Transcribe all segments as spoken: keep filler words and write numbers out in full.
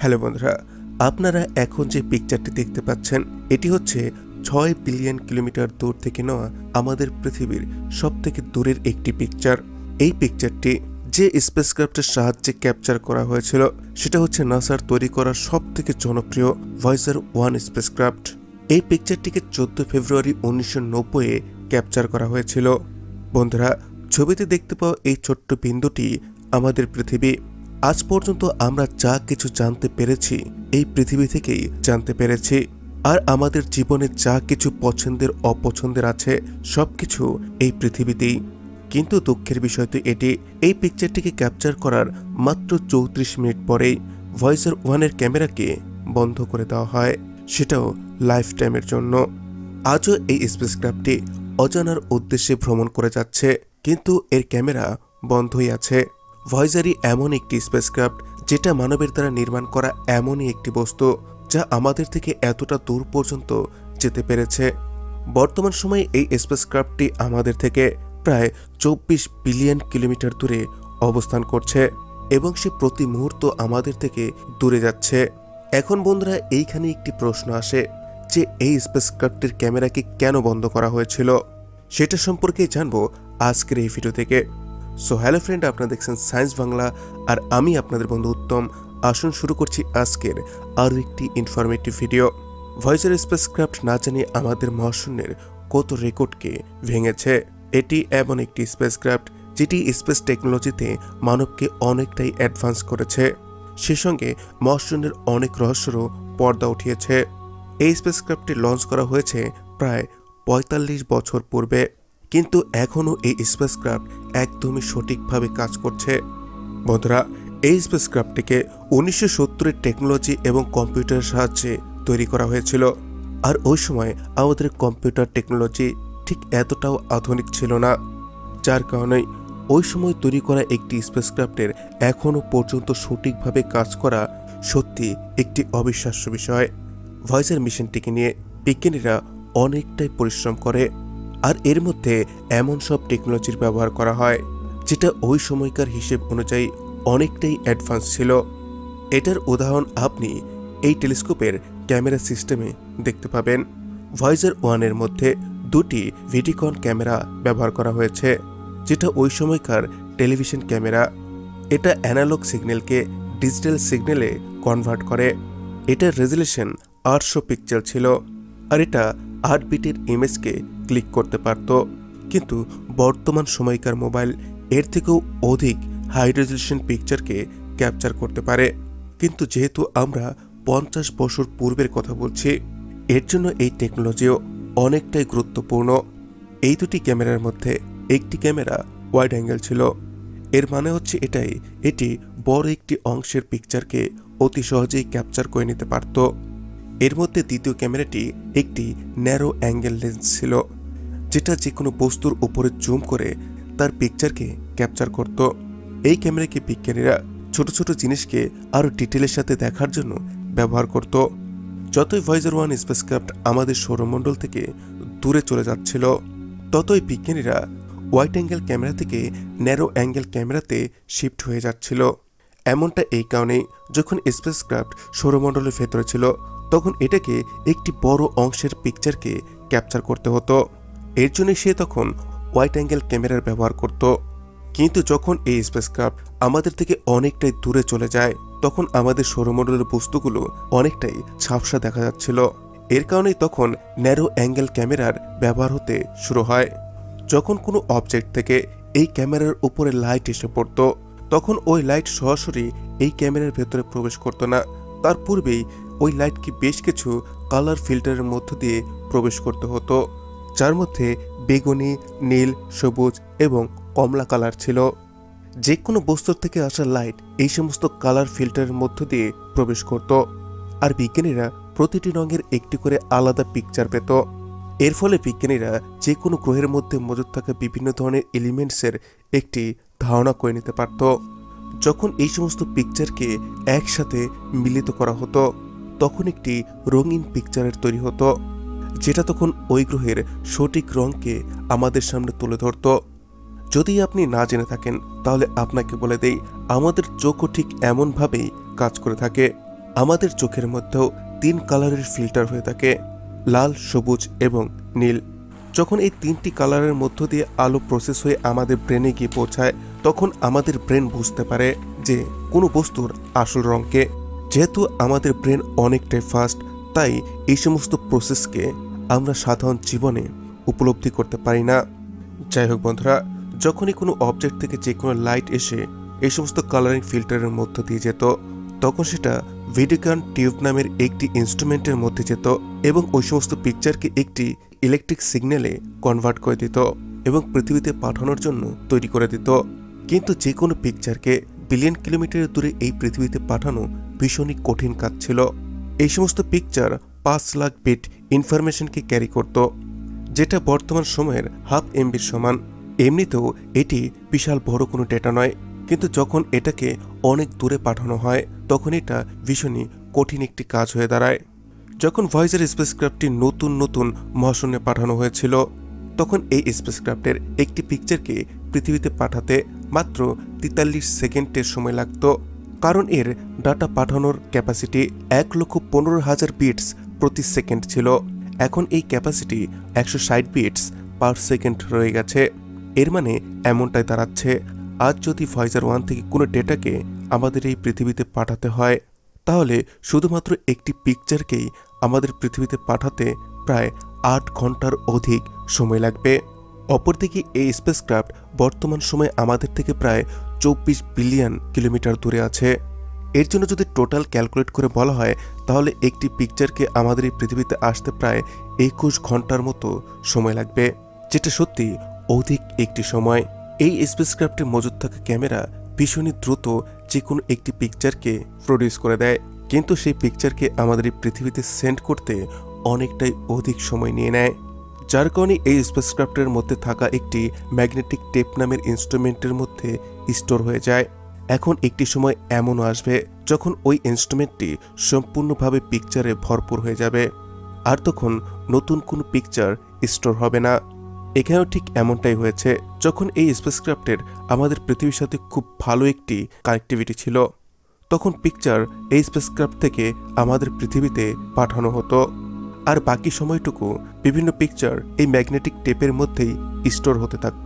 Hello বন্ধুরা, আপনারা এখন যে পিকচারটি দেখতে পাচ্ছেন এটি হচ্ছে ছয় বিলিয়ন কিলোমিটার দূর থেকে নেওয়া আমাদের পৃথিবীর সবথেকে দূরের একটি পিকচার। এই পিকচারটি যে স্পেসক্রাফটের সাহায্যে ক্যাপচার করা হয়েছিল সেটা হচ্ছে নাসার তৈরি করা সবথেকে জনপ্রিয় ভয়েজার ওয়ান স্পেসক্রাফট। এই পিকচারটিকে চোদ্দ ফেব্রুয়ারি উনিশশো নব্বই এ ক্যাপচার করা হয়েছিল। বন্ধুরা, ছবিতে দেখতে পাওয়া এই ছোট্ট বিন্দুটি আমাদের পৃথিবী। আজ পর্যন্ত আমরা যা কিছু জানতে পেরেছি এই পৃথিবী থেকেই জানতে পেরেছি, আর আমাদের জীবনে যা কিছু পছন্দের অপছন্দের আছে সবকিছু এই পৃথিবীতেই। কিন্তু দুঃখের বিষয় তো এটি, এই পিকচারটিকে ক্যাপচার করার মাত্র চৌত্রিশ মিনিট পরেই ভয়েজার ওয়ানের ক্যামেরাকে বন্ধ করে দেওয়া হয়, সেটাও লাইফ টাইমের জন্য। আজও এই স্পেসক্রাফটটি অজানার উদ্দেশ্যে ভ্রমণ করে যাচ্ছে, কিন্তু এর ক্যামেরা বন্ধই আছে। ভয়েজারই এমন একটি স্পেসক্রাফট যেটা মানবের দ্বারা নির্মাণ করা এমনই একটি বস্তু যা আমাদের থেকে এতটা দূর পর্যন্ত যেতে পেরেছে। বর্তমান সময়ে এই স্পেসক্রাফটটি আমাদের থেকে প্রায় চব্বিশ বিলিয়ন কিলোমিটার দূরে অবস্থান করছে এবং সে প্রতি মুহূর্ত আমাদের থেকে দূরে যাচ্ছে। এখন বন্ধুরা, এইখানে একটি প্রশ্ন আসে যে এই স্পেসক্রাফটের ক্যামেরাকে কেন বন্ধ করা হয়েছিল, সেটা সম্পর্কে জানবো আজকের এই ভিডিও থেকে। সো হ্যালো ফ্রেন্ড, আপনারা দেখছেন সায়েন্স বাংলা আর আমি আপনাদের বন্ধু উত্তম। আসুন শুরু করছি আজকের আরও একটি ইনফরমেটিভ ভিডিও। ভয়েজার স্পেসক্রাফট না জানিয়ে আমাদের মহাশূন্যের কত রেকর্ডকে ভেঙেছে। এটি এমন একটি স্পেসক্রাফট যেটি স্পেস টেকনোলজিতে মানবকে অনেকটাই অ্যাডভান্স করেছে, সে সঙ্গে মহাশূন্যের অনেক রহস্যেরও পর্দা উঠিয়েছে। এই স্পেসক্রাফটটি লঞ্চ করা হয়েছে প্রায় পঁয়তাল্লিশ বছর পূর্বে, কিন্তু এখনও এই স্পেসক্রাফট একদমই সঠিকভাবে কাজ করছে। বন্ধুরা, এই স্পেসক্রাফটটিকে উনিশশো সত্তরের টেকনোলজি এবং কম্পিউটারের সাহায্যে তৈরি করা হয়েছিল, আর ওই সময় আমাদের কম্পিউটার টেকনোলজি ঠিক এতটাও আধুনিক ছিল না, যার কারণে ওই সময় তৈরি করা একটি স্পেসক্রাফটের এখনও পর্যন্ত সঠিকভাবে কাজ করা সত্যি একটি অবিশ্বাস্য বিষয়। ভয়েজার মিশনটিকে নিয়ে বিজ্ঞানীরা অনেকটাই পরিশ্রম করে, আর এর মধ্যে এমন সব টেকনোলজির ব্যবহার করা হয় যেটা ওই সময়কার হিসেব অনুযায়ী অনেকটাই অ্যাডভান্স ছিল। এটার উদাহরণ আপনি এই টেলিস্কোপের ক্যামেরা সিস্টেমে দেখতে পাবেন। ভয়েজার ওয়ানের মধ্যে দুটি ভিডিকন ক্যামেরা ব্যবহার করা হয়েছে, যেটা ওই সময়কার টেলিভিশন ক্যামেরা। এটা অ্যানালগ সিগন্যালকে ডিজিটাল সিগন্যালে কনভার্ট করে। এটার রেজুলেশন আটশো পিক্সেল ছিল, আর এটা আট বিটের ইমেজকে ক্লিক করতে পারত। কিন্তু বর্তমান সময়কার মোবাইল এর থেকেও অধিক হাই রেজুলেশন পিকচারকে ক্যাপচার করতে পারে, কিন্তু যেহেতু আমরা পঞ্চাশ বছর পূর্বের কথা বলছি, এর জন্য এই টেকনোলজিও অনেকটাই গুরুত্বপূর্ণ। এই দুটি ক্যামেরার মধ্যে একটি ক্যামেরা ওয়াইড অ্যাঙ্গেল ছিল, এর মানে হচ্ছে এটাই এটি বড় একটি অংশের পিকচারকে অতি সহজেই ক্যাপচার করে নিতে পারত। এর মধ্যে দ্বিতীয় ক্যামেরাটি একটি ন্যারো অ্যাঙ্গেল লেন্স ছিল, যেটা যে কোনো বস্তুর উপরে জুম করে তার পিকচারকে ক্যাপচার করত। এই ক্যামেরাকে বিজ্ঞানীরা ছোট ছোট জিনিসকে আরও ডিটেলের সাথে দেখার জন্য ব্যবহার করত। যতই ভয়েজার ওয়ান স্পেসক্রাফট আমাদের সৌরমণ্ডল থেকে দূরে চলে যাচ্ছিল, ততই বিজ্ঞানীরা ওয়াইড অ্যাঙ্গেল ক্যামেরা থেকে ন্যারো অ্যাঙ্গেল ক্যামেরাতে শিফট হয়ে যাচ্ছিল। এমনটা এই কারণেই যখন স্পেসক্রাফট সৌরমণ্ডলের ভেতরে ছিল তখন এটাকে একটি বড় অংশের পিকচারকে ক্যাপচার করতে হতো, এর জন্য সে তখন ওয়াইড অ্যাঙ্গেল ক্যামেরার ব্যবহার করত। কিন্তু যখন এই স্পেসক্রাফট আমাদের থেকে অনেকটাই দূরে চলে যায় তখন আমাদের সৌরমণ্ডলের বস্তুগুলো অনেকটাই ঝাপসা দেখা যাচ্ছিল, এর কারণেই তখন ন্যারো অ্যাঙ্গেল ক্যামেরার ব্যবহার হতে শুরু হয়। যখন কোনো অবজেক্ট থেকে এই ক্যামেরার উপরে লাইট এসে পড়ত তখন ওই লাইট সরাসরি এই ক্যামেরার ভেতরে প্রবেশ করতো না, তার পূর্বেই ওই লাইটকে বেশ কিছু কালার ফিল্টারের মধ্য দিয়ে প্রবেশ করতে হতো, যার মধ্যে বেগুনি, নীল, সবুজ এবং কমলা কালার ছিল। যে কোনো বস্তুর থেকে আসা লাইট এই সমস্ত কালার ফিল্টারের মধ্য দিয়ে প্রবেশ করত, আর বিজ্ঞানীরা প্রতিটি রঙের একটি করে আলাদা পিকচার পেত। এর ফলে বিজ্ঞানীরা যে কোনো গ্রহের মধ্যে মজুদ থাকা বিভিন্ন ধরনের এলিমেন্টসের একটি ধারণা করে নিতে পারত। যখন এই সমস্ত পিকচারকে একসাথে মিলিত করা হতো তখন একটি রঙিন পিকচারের তৈরি হতো, যেটা তখন ওই গ্রহের সঠিক রঙকে আমাদের সামনে তুলে ধরত। যদি আপনি না জেনে থাকেন তাহলে আপনাকে বলে দেই, আমাদের চোখও ঠিক এমনভাবেই কাজ করে থাকে। আমাদের চোখের মধ্যেও তিন কালারের ফিল্টার হয়ে থাকে, লাল, সবুজ এবং নীল। যখন এই তিনটি কালারের মধ্য দিয়ে আলো প্রসেস হয়ে আমাদের ব্রেনে গিয়ে পৌঁছায়, তখন আমাদের ব্রেন বুঝতে পারে যে কোনো বস্তুর আসল রঙকে। যেহেতু আমাদের ব্রেন অনেকটাই ফাস্ট, তাই এই সমস্ত প্রসেসকে আমরা সাধারণ জীবনে উপলব্ধি করতে পারি না। যাই হোক বন্ধুরা, যখনই কোনো অবজেক্ট থেকে যে কোনো লাইট এসে এই সমস্ত কালারিং ফিল্টারের মধ্য দিয়ে যেত, তখন সেটা ভিডিওগান টিউব নামের একটি ইনস্ট্রুমেন্টের মধ্যে যেত এবং ওই সমস্ত পিকচারকে একটি ইলেকট্রিক সিগন্যালে কনভার্ট করে দিত এবং পৃথিবীতে পাঠানোর জন্য তৈরি করে দিত। কিন্তু যে কোনো পিকচারকে বিলিয়ন কিলোমিটার দূরে এই পৃথিবীতে পাঠানো ভীষণই কঠিন কাজ ছিল। এই সমস্ত পিকচার পাঁচ লাখ বিট ইনফরমেশনকে ক্যারি করত, যেটা বর্তমান সময়ের হাফ এমবির সমান। এমনিতেও এটি বিশাল বড় কোনো ডেটা নয়, কিন্তু যখন এটাকে অনেক দূরে পাঠানো হয় তখন এটা ভীষণই কঠিন একটি কাজ হয়ে দাঁড়ায়। যখন ভয়েজার স্পেসক্রাফটটি নতুন নতুন মহাশূন্যে পাঠানো হয়েছিল, তখন এই স্পেসক্রাফটের একটি পিকচারকে পৃথিবীতে পাঠাতে মাত্র তেতাল্লিশ সেকেন্ডের সময় লাগত, কারণ এর ডাটা পাঠানোর ক্যাপাসিটি এক লক্ষ পনেরো হাজার বিটস প্রতি সেকেন্ড ছিল। এখন এই ক্যাপাসিটি একশো ষাট বিটস পার সেকেন্ড রয়ে গেছে। এর মানে এমনটাই দাঁড়াচ্ছে, আজ যদি ভয়েজার ওয়ান থেকে কোনো ডেটাকে আমাদের এই পৃথিবীতে পাঠাতে হয়, তাহলে শুধুমাত্র একটি পিকচারকেই আমাদের পৃথিবীতে পাঠাতে প্রায় আট ঘন্টার অধিক সময় লাগবে। অপরদিকে এই স্পেসক্রাফট বর্তমান সময়ে আমাদের থেকে প্রায় চব্বিশ বিলিয়ন কিলোমিটার দূরে আছে। এর জন্য যদি টোটাল ক্যালকুলেট করে বলা হয়, তাহলে একটি পিকচারকে আমাদের এই পৃথিবীতে আসতে প্রায় একুশ ঘন্টার মতো সময় লাগবে, যেটা সত্যি অধিক একটি সময়। এই স্পেসক্রাফটে মজুদ থাকা ক্যামেরা ভীষণই দ্রুত যে কোনো একটি পিকচারকে প্রডিউস করে দেয়, কিন্তু সেই পিকচারকে আমাদের এই পৃথিবীতে সেন্ড করতে অনেকটাই অধিক সময় নিয়ে নেয়। যার কারণে এই স্পেসক্রাফটের মধ্যে থাকা একটি ম্যাগনেটিক টেপ নামের ইনস্ট্রুমেন্টের মধ্যে স্টোর হয়ে যায়। এখন একটি সময় এমনও আসবে যখন ওই ইনস্ট্রুমেন্টটি সম্পূর্ণভাবে পিকচারে ভরপুর হয়ে যাবে, আর তখন নতুন কোনো পিকচার স্টোর হবে না। এখানেও ঠিক এমনটাই হয়েছে। যখন এই স্পেসক্রাফটের আমাদের পৃথিবীর সাথে খুব ভালো একটি কানেক্টিভিটি ছিল, তখন পিকচার এই স্পেসক্রাফট থেকে আমাদের পৃথিবীতে পাঠানো হতো, আর বাকি সময়টুকু বিভিন্ন পিকচার এই ম্যাগনেটিক টেপের মধ্যেই স্টোর হতে থাকত।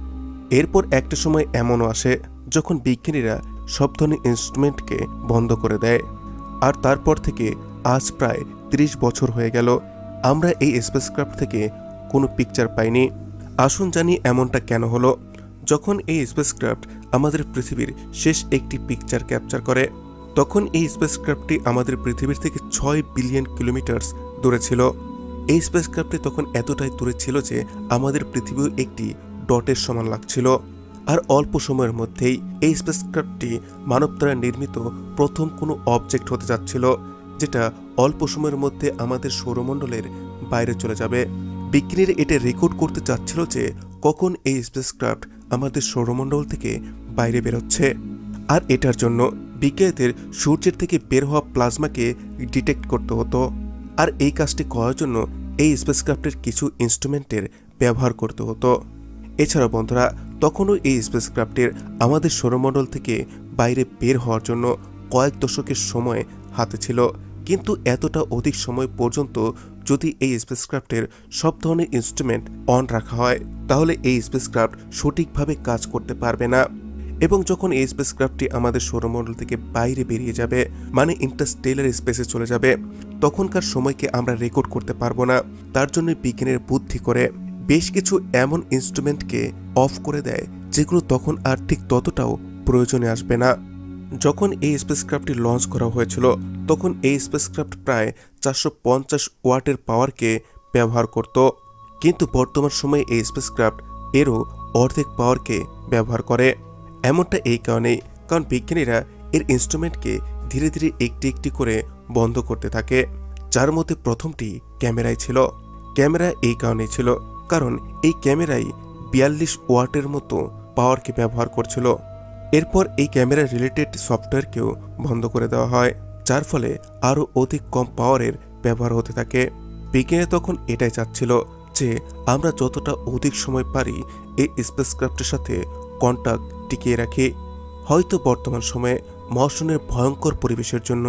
এরপর একটা সময় এমনও আসে যখন বিজ্ঞানীরা সব ধরনের ইনস্ট্রুমেন্টকে বন্ধ করে দেয়, আর তারপর থেকে আজ প্রায় ত্রিশ বছর হয়ে গেল আমরা এই স্পেসক্রাফট থেকে কোনো পিকচার পাইনি। আসুন জানি এমনটা কেন হলো। যখন এই স্পেসক্রাফট আমাদের পৃথিবীর শেষ একটি পিকচার ক্যাপচার করে, তখন এই স্পেসক্রাফটটি আমাদের পৃথিবীর থেকে ছয় বিলিয়ন কিলোমিটার দূরে ছিল। এই স্পেসক্রাফটটি তখন এতটাই দূরে ছিল যে আমাদের পৃথিবীও একটি ডটের সমান লাগছিল। আর অল্প সময়ের মধ্যেই এই স্পেসক্রাফটটি মানব দ্বারা নির্মিত প্রথম কোনো অবজেক্ট হতে যাচ্ছিল, যেটা অল্প সময়ের মধ্যে আমাদের সৌরমণ্ডলের বাইরে চলে যাবে। বিজ্ঞানীরা এটা রেকর্ড করতে চাচ্ছিল যে কখন এই স্পেসক্রাফট আমাদের সৌরমণ্ডল থেকে বাইরে বেরোচ্ছে, আর এটার জন্য বিজ্ঞানীদের সূর্যের থেকে বের হওয়া প্লাজমাকে ডিটেক্ট করতে হতো। আর এই কাজটি করার জন্য এই স্পেসক্রাফটের কিছু ইনস্ট্রুমেন্টের ব্যবহার করতে হতো। এছাড়া বন্ধুরা, তখনও এই স্পেসক্রাফটের আমাদের সৌরমণ্ডল থেকে বাইরে বের হওয়ার জন্য কয়েক দশকের সময় হাতে ছিল, কিন্তু এতটা অধিক সময় পর্যন্ত যদি এই স্পেসক্রাফটের সব ধরনের ইনস্ট্রুমেন্ট অন রাখা হয়, তাহলে এই স্পেসক্রাফট সঠিকভাবে কাজ করতে পারবে না। এবং যখন এই স্পেসক্রাফটটি আমাদের সৌরমণ্ডল থেকে বাইরে বেরিয়ে যাবে, মানে ইন্টারস্টেলার স্পেসে চলে যাবে, তখনকার সময়কে আমরা রেকর্ড করতে পারবো না। তার জন্য বিজ্ঞানীর বুদ্ধি করে বেশ কিছু এমন ইনস্ট্রুমেন্টকে অফ করে দেয় যেগুলো তখন আর ঠিক ততটাও প্রয়োজনে আসবে না। যখন এই স্পেসক্রাফটটি লঞ্চ করা হয়েছিল, তখন এই স্পেসক্রাফট প্রায় চারশো পঞ্চাশ ওয়াটের পাওয়ারকে ব্যবহার করত, কিন্তু বর্তমান সময়ে এই স্পেসক্রাফট এরও অর্ধেক পাওয়ারকে ব্যবহার করে। এমনটা এই কারণেই, কারণ বিজ্ঞানীরা এর ইনস্ট্রুমেন্টকে ধীরে ধীরে একটি একটি করে বন্ধ করতে থাকে, যার মধ্যে প্রথমটি ক্যামেরাই ছিল। ক্যামেরা এই কারণেই ছিল কারণ এই ক্যামেরাই বিয়াল্লিশ ওয়াটের মতো পাওয়ারকে ব্যবহার করছিল। এরপর এই ক্যামেরা রিলেটেড সফটওয়্যারকেও বন্ধ করে দেওয়া হয়, যার ফলে আরও অধিক কম পাওয়ারের ব্যবহার হতে থাকে। বিজ্ঞানী তখন এটাই চাচ্ছিল যে আমরা যতটা অধিক সময় পারি এই স্পেসক্রাফটের সাথে কন্টাক্ট টিকিয়ে রাখি। হয়তো বর্তমান সময়ে মহাশূন্যের ভয়ঙ্কর পরিবেশের জন্য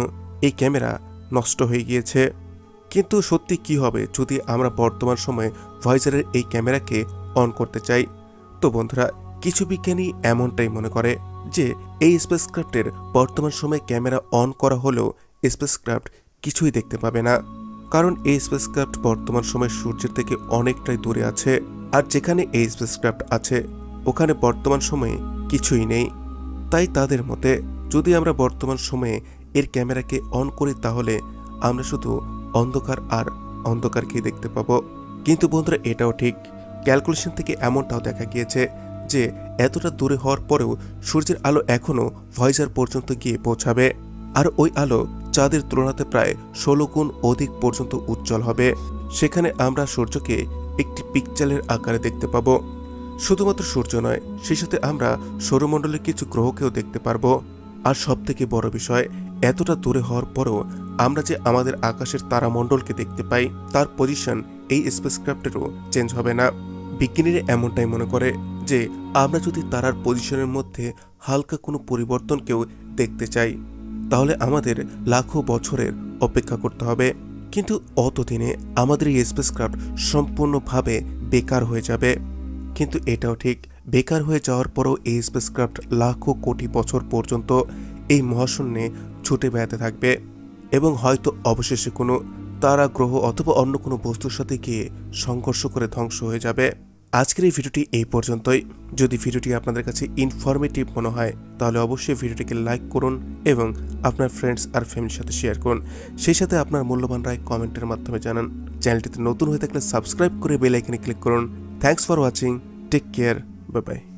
এই ক্যামেরা নষ্ট হয়ে গিয়েছে। কিন্তু সত্যি কি হবে যদি আমরা বর্তমান সময়ে ভয়েজারের এই ক্যামেরাকে অন করতে চাই? তো বন্ধুরা, কিছু বিজ্ঞানী এমনটাই মনে করে যে এই স্পেসক্রাফটের বর্তমান সময়ে ক্যামেরা অন করা হলেও স্পেসক্রাফট কিছুই দেখতে পাবে না, কারণ এই স্পেসক্রাফট বর্তমান সময়ে সূর্যের থেকে অনেকটাই দূরে আছে। আর যেখানে এই স্পেসক্রাফট আছে ওখানে বর্তমান সময়ে কিছুই নেই। তাই তাদের মতে যদি আমরা বর্তমান সময়ে এর ক্যামেরাকে অন করি তাহলে আমরা শুধু অন্ধকার আর অন্ধকারকেই দেখতে পাবো। কিন্তু বন্ধুরা, এটাও ঠিক, ক্যালকুলেশন থেকে এমনটাও দেখা গিয়েছে যে এতটা দূরে হওয়ার পরেও সূর্যের আলো এখনও ভয়েজার পর্যন্ত গিয়ে পৌঁছাবে, আর ওই আলো চাঁদের তুলনাতে প্রায় ষোলো গুণ অধিক পর্যন্ত উজ্জ্বল হবে। সেখানে আমরা সূর্যকে একটি পিকচারের আকারে দেখতে পাবো। শুধুমাত্র সূর্য নয়, সেই সাথে আমরা সৌরমণ্ডলের কিছু গ্রহকেও দেখতে পারবো। আর সব থেকে বড় বিষয়, এতটা দূরে হওয়ার পরেও আমরা যে আমাদের আকাশের তারামণ্ডলকে দেখতে পাই তার পজিশন এই স্পেসক্রাফটেরও চেঞ্জ হবে না। বিজ্ঞানীরা এমনটাই মনে করে যে আমরা যদি তারার পজিশনের মধ্যে হালকা কোনো পরিবর্তনকেও দেখতে চাই তাহলে আমাদের লাখো বছরের অপেক্ষা করতে হবে। কিন্তু অতদিনে আমাদের এই স্পেসক্রাফট সম্পূর্ণভাবে বেকার হয়ে যাবে। কিন্তু এটাও ঠিক, বেকার হয়ে যাওয়ার পরও এই স্পেসক্রাফট লাখো কোটি বছর পর্যন্ত এই মহাশূন্যে ছুটে বেড়াতে থাকবে এবং হয়তো অবশেষে কোনো তারা, গ্রহ অথবা অন্য কোনো বস্তুর সাথে গিয়ে সংঘর্ষ করে ধ্বংস হয়ে যাবে। আজকের এই ভিডিওটি এই পর্যন্তই। যদি ভিডিওটি আপনাদের কাছে ইনফরমেটিভ মনে হয় তাহলে অবশ্যই ভিডিওটিকে লাইক করুন এবং আপনার ফ্রেন্ডস আর ফ্যামিলির সাথে শেয়ার করুন। সেই সাথে আপনার মূল্যবান রায় কমেন্টের মাধ্যমে জানান। চ্যানেলটিতে নতুন হয়ে থাকলে সাবস্ক্রাইব করে বেল আইকনে ক্লিক করুন। Thanks for watching, take care, bye by.